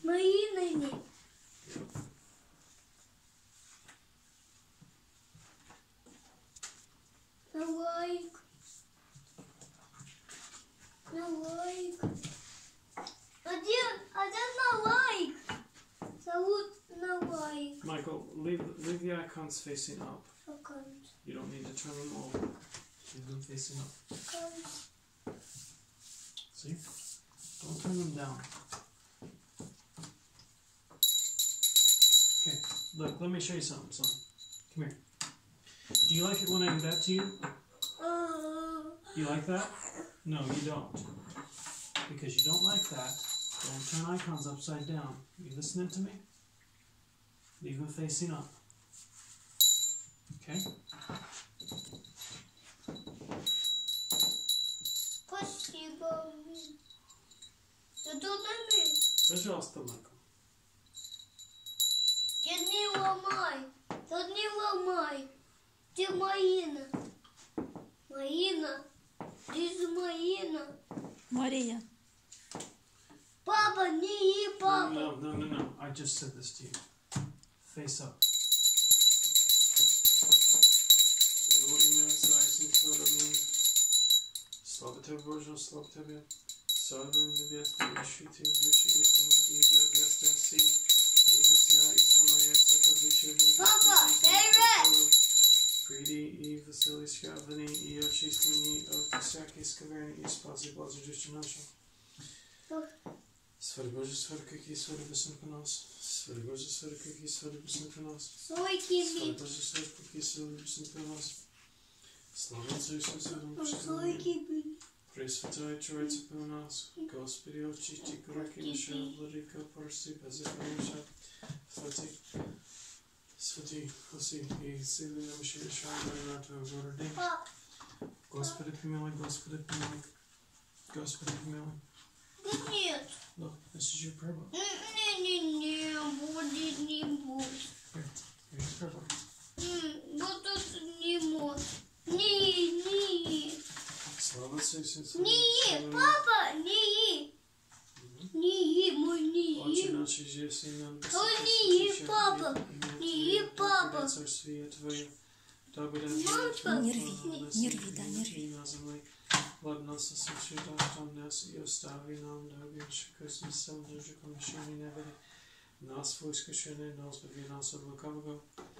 Мої нині. На лайк. На лайк. Один на лайк. Зовут на лайк. Michael, leave the icons facing up. Аккаунт. You don't need to turn them over. Leave them facing up. Аккаунт. See? Don't turn them down. Okay, look, let me show you something, son. Come here. Do you like it when I do that to you? You like that? No, you don't. Because you don't like that, don't turn icons upside down. You listening to me? Leave them facing up. Okay? Спасибо. Это не. Пожалуйста, Майкл. Я не ломай. Тут не ломай. Ты Марина. Марина. Ты Марина. Мария. Папа, не папа. No. I just said this to you. Face up. Слава тебе, Боже, слава тебе. Слава небесный, ищи ты, выше истину, и вместо оси, и вся исполняется, как выше Папа, David! Приди и веселись явлени, и очистени от всякой скверни, и спаси, Боже, душу нашу. Святой Боже, святой, какие святой посынка нас. Святой Боже, святой, какие святой посынка нас. Святой Боже, святой, какие святой посынка нас. Слава Отцу и Сыну и Духу Святому. Пресвятая Троица у нас. Господи, очисти грехи наши, владыка, прости, беззакония. Святи, оси и силы наши решаем на Твою городе. Господи, помилуй, Господи, помилуй. Господи, помилуй. Нет. Look, this is your prayer book. Не будет, не будет. Here, here's your prayer book. Вот это не может. Не. Слава Отцу и Сыну. Не, папа, не. Не, мой не. Отче наш, есть на небесах. Ой, не, папа. Не, папа. Царствие Твое. Да будет Не рви, да, не рви. Хлеб нас насущный дашь нам нас и остави нам дорогих крестницам, держиком решения не веди. Нас в искушение, но избави нас от лукавого.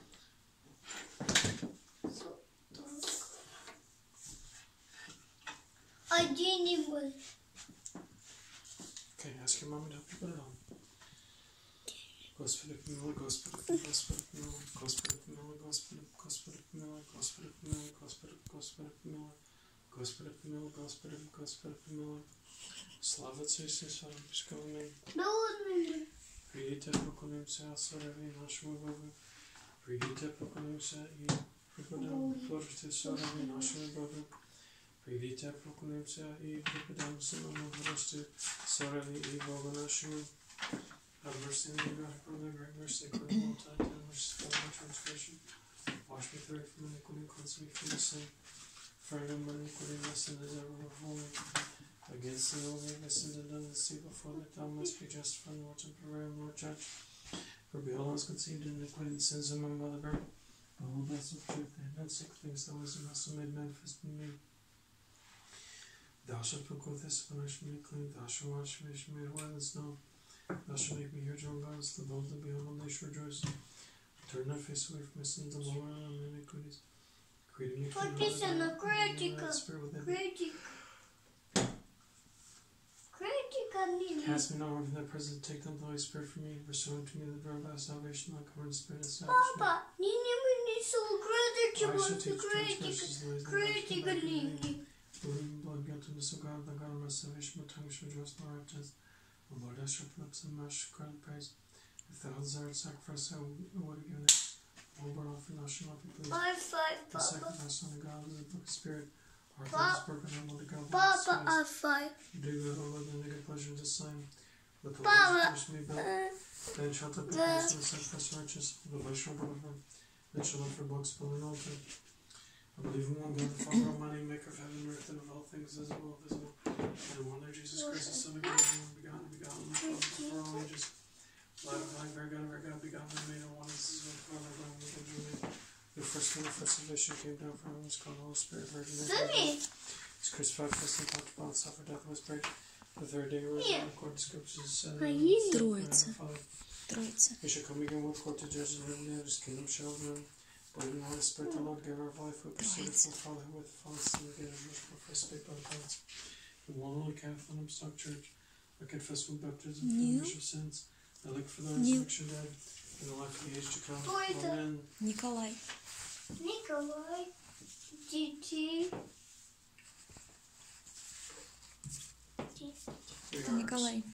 Один не будет. Okay, ask your mom to help you put it on. Господи, помилуй, Господи, Господи, помилуй, Господи, помилуй, Господи, Господи, помилуй, Господи, помилуй, Господи, Господи, помилуй. Господи, помилуй, Господи, Господи, помилуй. Слава Отцу и Сыну и Духу Святому. Придите, поклонимся Цареве нашему Богу. Придите, поклонимся и преподаем Божьей Цареве нашему Богу. Придите, поклонимся и преподаем самому Божьей Цареве и Богу нашему. Have mercy on me, God, for thy great mercy, according to thy tender mercy, for my transgression. Wash me thoroughly from iniquity and cleanse me from sin. For I know my iniquity, my sin is ever before me. Against thee only have I sinned and done this evil, for that thou must be justified and watch and prevail, Lord Judge. For behold, I was conceived in iniquity and sins of my mother birth. But all that's of truth, I have done sick things, thou wisdom hast made manifest in me. Thou shalt put forth this when I shall make clean, thou shalt wash me, I shall make white as snow. Thou shalt make me hear your gods, the bold that be humble, they shall rejoice. Turn thy face away from my sins and lower on my iniquities. Create me clean heart, Написано and renew критика. thy spirit within me. Критика не. Cast me not away from thy presence, take not the Holy Spirit from me, restore unto me the joy of thy salvation, thy comfort and spirit establish me. Папа, не вынесу I shall критика. teach transgressions the ways of the Критика Lord. не. Believing blood, guiltiness of God, the God of my salvation, my tongue shall rejoice in thy righteousness. O Lord, I shall put up some mouth shall cry praise. If thou desired sacrifice, I would have given it. O burnt offering, thou shalt not be pleased. High five, The Papa. sacrifice unto God is a book of spirit. Our Pa- faith is broken, humble to God. Papa, high five. Do good, O Lord, and make a pleasure to sing. Let the Papa. Lord wish me built. Then shalt thou prepare the sacrifice righteous. The voice shall go before. Then shall offer bucks upon an altar. I believe in one God, the Father Almighty, maker of heaven and earth, and of all things visible and invisible. And in one Lord Jesus Christ, the Son of God, the only begotten of the Father, before all ages. person who for salvation came down from heaven was called the Holy Spirit, Virgin Mary. Daddy. Was crucified for us and talked about, suffered death, and was buried. The third day rose Yeah. according to scriptures. Троица. Троица. We shall come again with court to judge the living and his kingdom shall run. Believe in the Holy Spirit, the Lord, giver of life, who proceeded from the Father, who with the Father, Son, and again, and worship for spake by the prophets. In one Holy Catholic and Apostolic Church, I confess with baptism for the remission of sins. I look for the resurrection of the dead and the life of the age to come. Amen. Николай. Nikolai. Gigi. We are Николай.